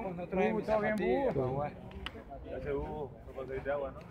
no trae mis zapatillas para jugar. Ese Hugo, no conseguiste agua, ¿no?